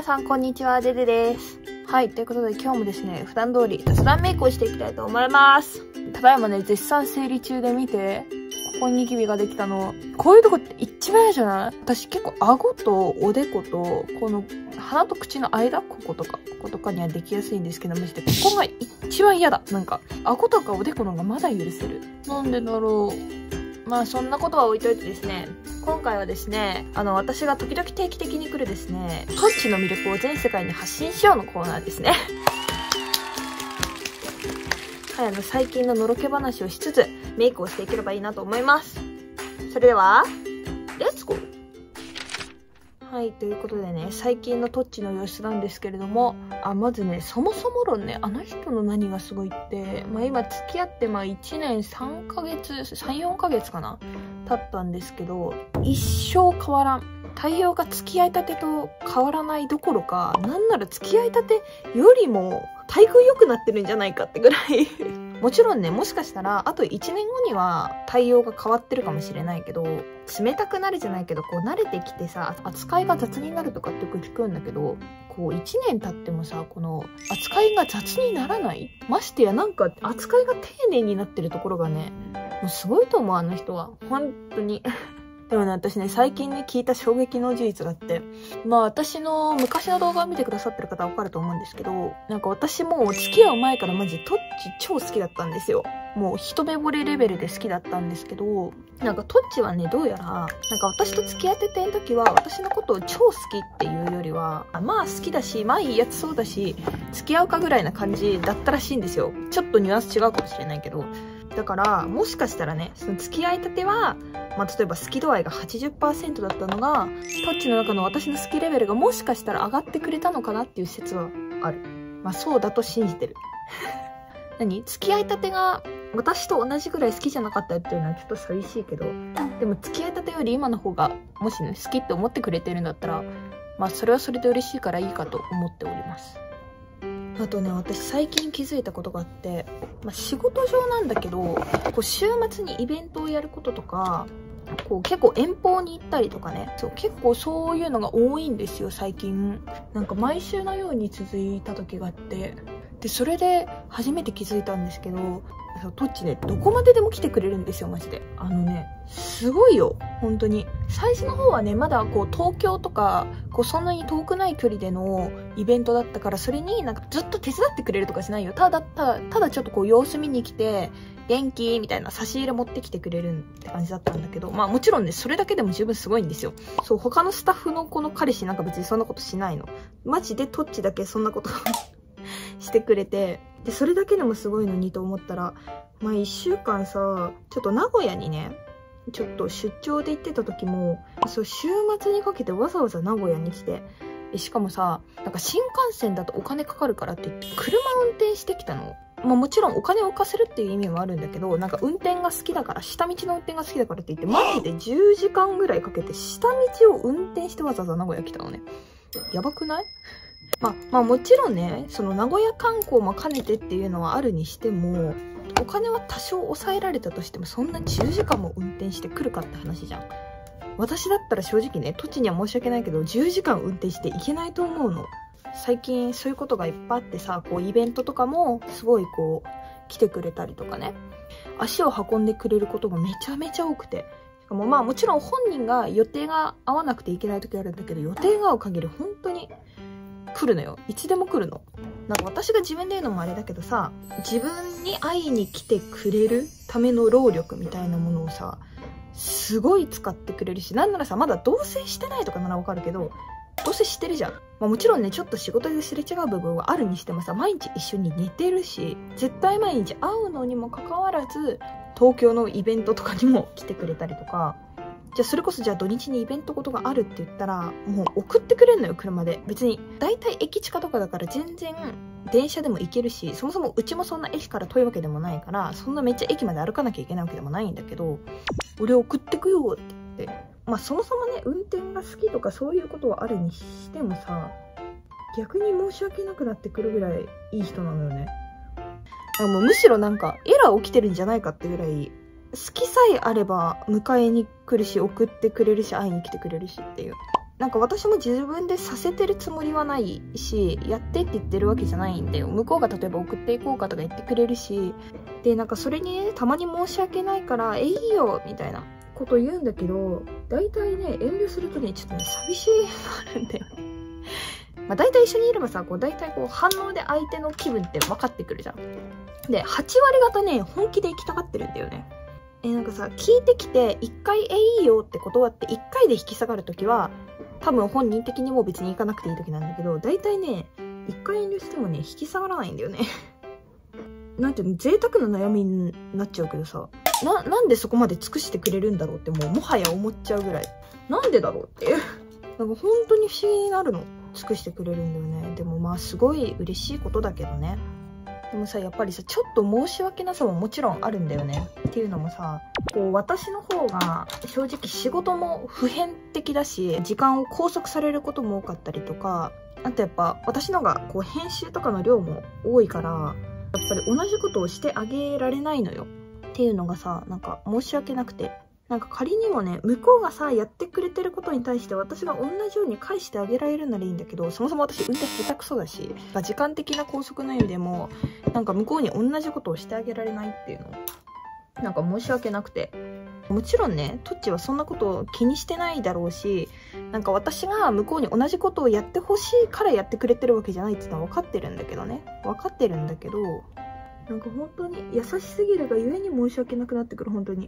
皆さんこんにちは、デデです。はい、ということで今日もですね、普段通り雑談メイクをしていきたいと思います。ただいまね、絶賛整理中で見て、ここにニキビができたの。こういうとこって一番嫌じゃない？私結構顎とおでこと、この鼻と口の間、こことかにはできやすいんですけど、マジでここが一番嫌だ。なんか、顎とかおでこの方がまだ許せる。なんでだろう。まあそんなことは置いといてですね、今回はですね、私が時々定期的に来るですね、トッチの魅力を全世界に発信しようのコーナーですね。はい、最近ののろけ話をしつつ、メイクをしていければいいなと思います。それでは、レッツゴー！はい、ということでね、最近のトッチの様子なんですけれども、まずね、そもそも論ね、あの人の何がすごいって、今付き合って1年3ヶ月、3、4ヶ月かな経ったんですけど、一生変わらん。対応が付き合いたてと変わらないどころか、なんなら付き合いたてよりも待遇良くなってるんじゃないかってぐらい。もちろんね、もしかしたら、あと1年後には対応が変わってるかもしれないけど、冷たくなるじゃないけど、こう慣れてきてさ、扱いが雑になるとかってよく聞くんだけど、こう1年経ってもさ、この扱いが雑にならない？ましてやなんか扱いが丁寧になってるところがね、もうすごいと思う、あの人は。本当に。でもね、私ね、最近ね、聞いた衝撃の事実があって、私の昔の動画を見てくださってる方はわかると思うんですけど、なんか私もう付き合う前からマジトッチ超好きだったんですよ。もう一目惚れレベルで好きだったんですけど、なんかトッチはね、どうやら、なんか私と付き合ってた時は、私のことを超好きっていうよりは、好きだし、いいやつそうだし、付き合うかぐらいな感じだったらしいんですよ。ちょっとニュアンス違うかもしれないけど。だから、もしかしたらね、その付き合いたては、例えば好き度合いが 80% だったのが、トッチの中の私の好きレベルがもしかしたら上がってくれたのかなっていう説はある。そうだと信じてる。付き合いたてが私と同じぐらい好きじゃなかったっていうのはちょっと寂しいけど、でも付き合いたてより今の方が、もしね、好きって思ってくれてるんだったら、それはそれで嬉しいからいいかと思っております。あとね、私最近気づいたことがあって、仕事上なんだけど、こう週末にイベントをやることとか、こう結構遠方に行ったりとかね、結構そういうのが多いんですよ、最近。なんか毎週のように続いた時があって、で、それで初めて気づいたんですけど、トッチね、どこまででも来てくれるんですよ、マジで。すごいよ、本当に。最初の方はね、まだこう東京とか、そんなに遠くない距離でのイベントだったから、それになんかずっと手伝ってくれるとかじゃないよ。ただちょっとこう様子見に来て、元気みたいな差し入れ持ってきてくれるって感じだったんだけど、もちろんね、それだけでも十分すごいんですよ。そう、他のスタッフのこの彼氏なんか別にそんなことしないの。マジでトッチだけそんなことしてくれて、で、それだけでもすごいのにと思ったら、1週間さ、ちょっと名古屋にね、ちょっと出張で行ってた時も、週末にかけてわざわざ名古屋に来て、しかもさ、なんか新幹線だとお金かかるからって言って、車運転してきたの。もちろんお金を浮かせるっていう意味もあるんだけど、なんか運転が好きだから、下道の運転が好きだからって言って、マジで10時間ぐらいかけて下道を運転してわざわざ名古屋来たのね。やばくない？もちろんね、その名古屋観光も兼ねてっていうのはあるにしても、お金は多少抑えられたとしても、そんな10時間も運転してくるかって話じゃん。私だったら正直ね、土地には申し訳ないけど、10時間運転していけないと思うの。最近そういうことがいっぱいあってさ、こうイベントとかもすごいこう来てくれたりとかね、足を運んでくれることがめちゃめちゃ多くて、しかももちろん本人が予定が合わなくていけない時あるんだけど、予定が合う限り本当に来るのよ。いつでも来るの。なんか私が自分で言うのもあれだけどさ、自分に会いに来てくれるための労力みたいなものをさ、すごい使ってくれるし、なんならさ、まだ同棲してないとかならわかるけど、同棲してるじゃん。もちろんね、ちょっと仕事ですれ違う部分はあるにしてもさ、毎日一緒に寝てるし、絶対毎日会うのにもかかわらず、東京のイベントとかにも来てくれたりとか、それこそ土日にイベントことがあるって言ったら、もう送ってくれるのよ、車で。別に、だいたい駅近とかだから全然、電車でも行けるし、そもそもうちもそんな駅から遠いわけでもないから、そんなめっちゃ駅まで歩かなきゃいけないわけでもないんだけど、俺送ってくよって言って。そもそもね、運転が好きとかそういうことはあるにしてもさ、逆に申し訳なくなってくるぐらいいい人なのよね。もうむしろなんか、エラー起きてるんじゃないかってぐらい、好きさえあれば迎えに来るし、送ってくれるし、会いに来てくれるしっていう。 なんか私も自分でさせてるつもりはないし、やってって言ってるわけじゃないんだよ。向こうが例えば送っていこうかとか言ってくれるし、で、なんかそれにね、たまに申し訳ないから、いいよみたいなこと言うんだけど、大体ね、遠慮するとね、ちょっとね、寂しいのあるんだよね。まあ大体一緒にいればさ、こう大体こう反応で相手の気分って分かってくるじゃん。で、8割方ね、本気で行きたがってるんだよね。なんかさ、聞いてきて、1回いいよって断って、1回で引き下がるときは、多分本人的にも別に行かなくていいときなんだけど、大体ね、1回遠慮してもね、引き下がらないんだよね。なんていうの、贅沢な悩みになっちゃうけどさ、なんでそこまで尽くしてくれるんだろうってもはや思っちゃうぐらい。なんでだろうっていう。なんか本当に不思議になるの。尽くしてくれるんだよね。でもまあすごい嬉しいことだけどね。でもさ、やっぱりさ、ちょっと申し訳なさももちろんあるんだよね。っていうのもさ、こう私の方が正直仕事も普遍的だし、時間を拘束されることも多かったりとか、あとやっぱ私のがこう編集とかの量も多いから、やっぱり同じことをしてあげられないのよ。っていうのがさ、なんか申し訳なくて。なんか仮にもね、向こうがさ、やってくれてることに対して私が同じように返してあげられるならいいんだけど、そもそも私運転下手くそだし、時間的な拘束の意味でも、なんか向こうに同じことをしてあげられないっていうの、なんか申し訳なくて。もちろんね、トッチはそんなことを気にしてないだろうし、なんか私が向こうに同じことをやってほしいからやってくれてるわけじゃないっていうのは分かってるんだけどね。分かってるんだけど、なんか本当に優しすぎるがゆえに申し訳なくなってくる、本当に。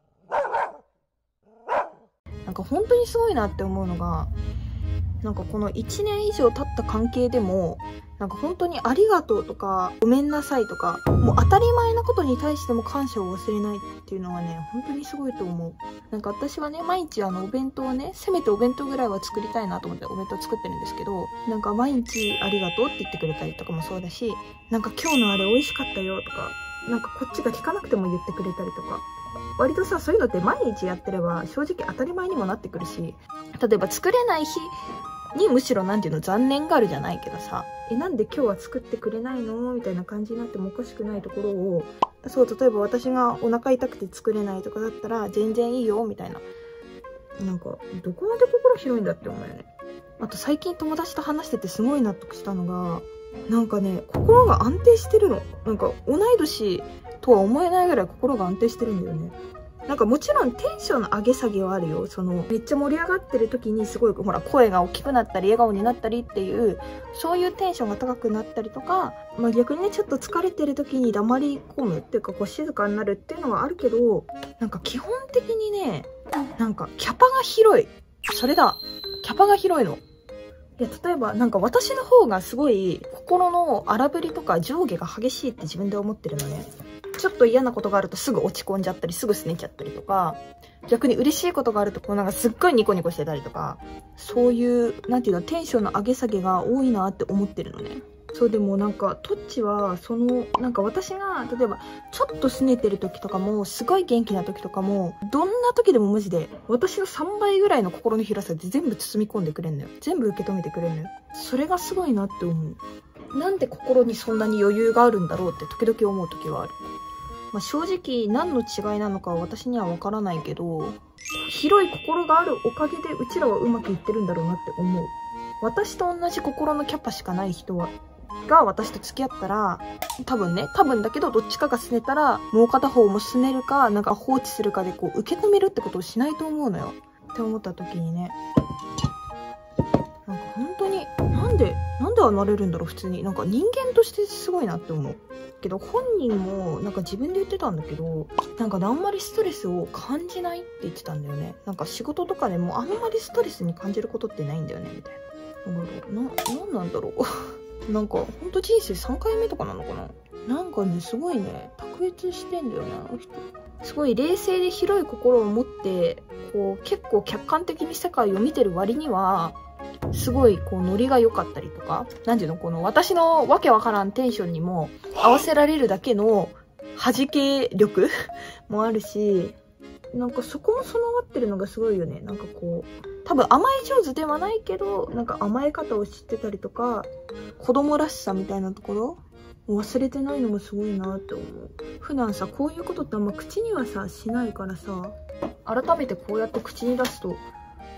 なんか本当にすごいなって思うのが、なんかこの1年以上経った関係でも、なんか本当にありがとうとか、ごめんなさいとか、もう当たり前なことに対しても感謝を忘れないっていうのはね、本当にすごいと思う。なんか私はね、毎日お弁当をね、せめてお弁当ぐらいは作りたいなと思ってお弁当作ってるんですけど、なんか毎日ありがとうって言ってくれたりとかもそうだし、なんか今日のあれ美味しかったよとか、なんかこっちが聞かなくても言ってくれたりとか、割とさ、そういうのって毎日やってれば正直当たり前にもなってくるし、例えば作れない日にむしろなんていうの、残念があるじゃないけどさ、なんで今日は作ってくれないのみたいな感じになってもおかしくないところを、そう、例えば私がお腹痛くて作れないとかだったら全然いいよみたいな。なんかどこまで心広いんだって思うよね。あと最近友達と話しててすごい納得したのが、なんかね、心が安定してるの。なんか同い年とは思えないぐらい心が安定してるんだよね。なんかもちろんテンションの上げ下げはあるよ。めっちゃ盛り上がってる時にすごいほら声が大きくなったり笑顔になったりっていう、そういうテンションが高くなったりとか、まあ逆にね、ちょっと疲れてる時に黙り込むっていうかこう静かになるっていうのはあるけど、なんか基本的にね、なんかキャパが広い。それだ。キャパが広いの。いや、例えばなんか私の方がすごい心の荒ぶりとか上下が激しいって自分で思ってるのね。ちょっと嫌なことがあるとすぐ落ち込んじゃったり、すぐ拗ねちゃったりとか、逆に嬉しいことがあるとこうなんかすっごいニコニコしてたりとか、そういう、なんていうの、テンションの上げ下げが多いなって思ってるのね。そう、でもなんかトッチはなんか私が例えばちょっと拗ねてる時とかも、すごい元気な時とかも、どんな時でもマジで私の3倍ぐらいの心の広さで全部包み込んでくれんのよ。全部受け止めてくれんのよ。それがすごいなって思う。なんで心にそんなに余裕があるんだろうって時々思う時はある。まあ、正直何の違いなのかは私には分からないけど、広い心があるおかげでうちらはうまくいってるんだろうなって思う。私と同じ心のキャパしかない人が私と付き合ったら、多分だけどどっちかが拗ねたらもう片方も拗ねるかなんか放置するかでこう受け止めるってことをしないと思うのよって思った時にね、なんか本当になんでああなれるんだろう。普通になんか人間としてすごいなって思うけど、本人もなんか自分で言ってたんだけど、なんかあんまりストレスを感じないって言ってたんだよね。なんか仕事とかでもあんまりストレスに感じることってないんだよねみたいな。なんなんだろうなんかほんと人生3回目とかなのかな。なんかね、すごいね、卓越してんだよね、あの人。すごい冷静で広い心を持ってこう結構客観的に世界を見てる割には、すごいこうノリが良かったりとか、なんていうの、この私のわけわからんテンションにも合わせられるだけの弾け力もあるし、なんかそこも備わってるのがすごいよね。なんかこう多分甘え上手ではないけど、なんか甘え方を知ってたりとか、子供らしさみたいなところを忘れてないのもすごいなって思う。普段さ、こういうことってあんま口にはさしないからさ、改めてこうやって口に出すと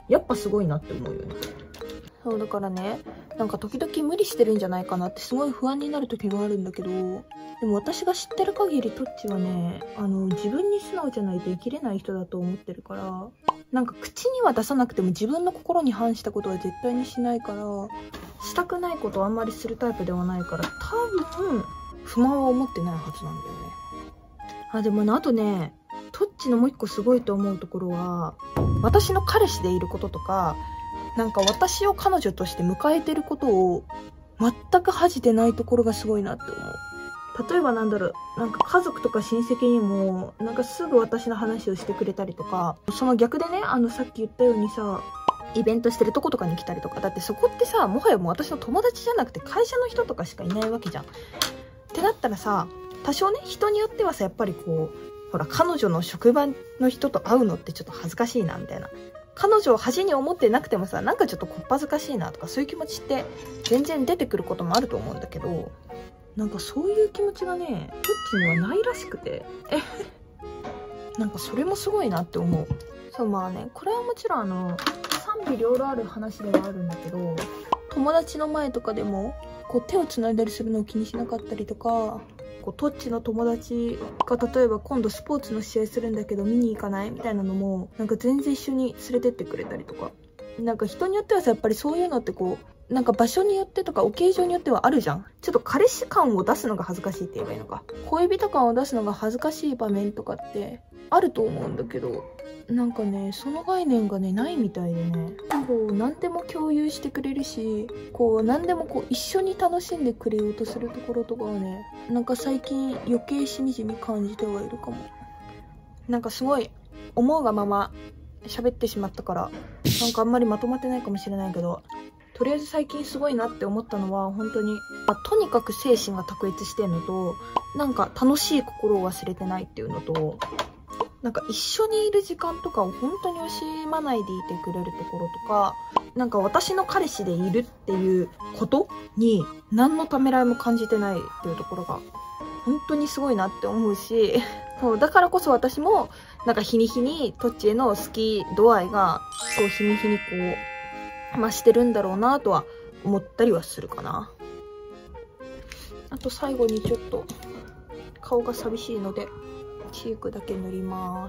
やっぱすごいなって思うよね。そうだからね、なんか時々無理してるんじゃないかなってすごい不安になる時があるんだけど、でも私が知ってる限りトッチはね、自分に素直じゃないと生きれない人だと思ってるから、なんか口には出さなくても自分の心に反したことは絶対にしないから、したくないことをあんまりするタイプではないから、多分不満は思ってないはずなんだよね。でもね、あとね、トッチのもう一個すごいと思うところは、私の彼氏でいることとか、なんか私を彼女として迎えてることを全く恥じてないところがすごいなって思う。例えばなんだろう、なんか家族とか親戚にもなんかすぐ私の話をしてくれたりとか、その逆でね、さっき言ったようにさ、イベントしてるとことかに来たりとか、だってそこってさ、もはやもう私の友達じゃなくて会社の人とかしかいないわけじゃん。ってなったらさ、多少ね、人によってはさ、やっぱりこう、ほら、彼女の職場の人と会うのってちょっと恥ずかしいなみたいな、彼女を恥に思ってなくてもさ、なんかちょっとこっぱずかしいなとか、そういう気持ちって全然出てくることもあると思うんだけど、なんかそういう気持ちがね、トッチにはないらしくてなんかそれもすごいなって思う。そう、まあね、これはもちろん賛否両論ある話ではあるんだけど、友達の前とかでもこう手をつないだりするのを気にしなかったりとか、こうトッチの友達が例えば今度スポーツの試合するんだけど見に行かないみたいなのも、なんか全然一緒に連れてってくれたりとか、なんか人によってはさ、やっぱりそういうのってこう、なんか場所によってとかオケージョンによってはあるじゃん。ちょっと彼氏感を出すのが恥ずかしいって言えばいいのか、恋人感を出すのが恥ずかしい場面とかってあると思うんだけど、なんかね、その概念がね、ないみたいでね、こう何でも共有してくれるし、こう何でもこう一緒に楽しんでくれようとするところとかはね、なんか最近余計しみじみ感じてはいるかも。なんかすごい思うがまま喋ってしまったから、なんかあんまりまとまってないかもしれないけど、とりあえず最近すごいなって思ったのは、本当に、とにかく精神が卓越してるのと、なんか楽しい心を忘れてないっていうのと、なんか一緒にいる時間とかを本当に惜しまないでいてくれるところとか、なんか私の彼氏でいるっていうことに何のためらいも感じてないっていうところが本当にすごいなって思うし、そうだからこそ私もなんか日に日にトッチへの好き度合いがこう日に日にこう増してるんだろうなとは思ったりはするかな。あと最後にちょっと顔が寂しいのでチークだけ塗ります。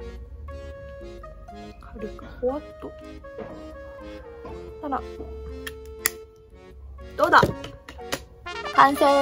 軽くほわっと。あら、どうだ、完成。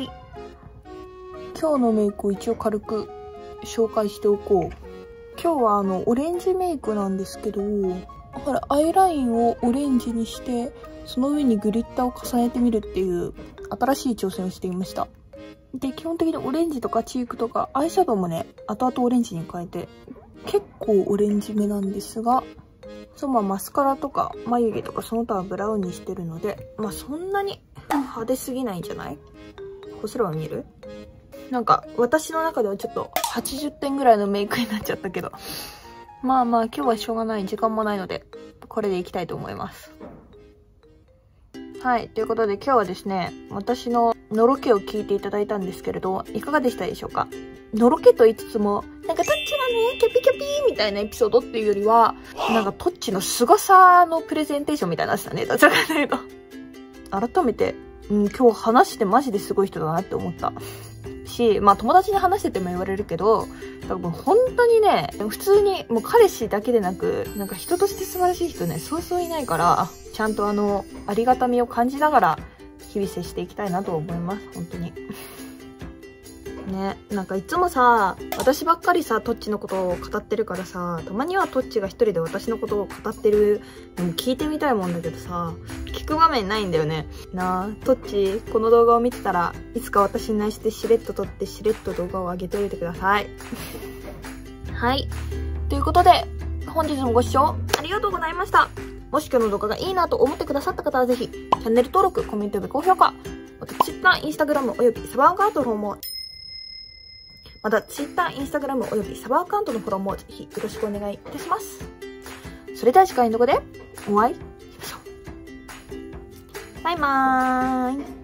今日のメイクを一応軽く紹介しておこう。今日はオレンジメイクなんですけど、ほらアイラインをオレンジにしてその上にグリッターを重ねてみるっていう新しい挑戦をしていました。で、基本的にオレンジとかチークとかアイシャドウもね、後々オレンジに変えて、結構オレンジめなんですが、マスカラとか眉毛とかその他はブラウンにしてるので、そんなに派手すぎないんじゃない？こうすれば見える？なんか私の中ではちょっと80点ぐらいのメイクになっちゃったけど、今日はしょうがない、時間もないのでこれでいきたいと思います。はい、ということで今日はですね、私ののろけを聞いていただいたんですけれど、いかがでしたでしょうか？のろけと言いつつも、なんかトッチがね、キャピキャピーみたいなエピソードっていうよりは、なんかトッチの凄さのプレゼンテーションみたいなやつだね、どちらかというと。改めて、今日話してマジですごい人だなって思ったし、友達に話してても言われるけど、多分本当にね、普通にもう彼氏だけでなく、なんか人として素晴らしい人ね、そうそういないから、ちゃんとありがたみを感じながら日々接していきたいなと思います、本当に。ね、なんかいつもさ、私ばっかりさ、トッチのことを語ってるからさ、たまにはトッチが一人で私のことを語ってるのも聞いてみたいもんだけどさ、聞く場面ないんだよね。なあ、トッチ、この動画を見てたら、いつか私に内緒でしれっと撮ってしれっと動画を上げておいてください。はい。ということで、本日もご視聴ありがとうございました。もし今日の動画がいいなと思ってくださった方はぜひ、チャンネル登録、コメントで高評価、また Twitter、Instagram およびサブアカウントの方も、Twitter、Instagram およびサブアカウントのフォローもぜひよろしくお願いいたします。それでは次回の動画でお会いしましょう。バイバーイ。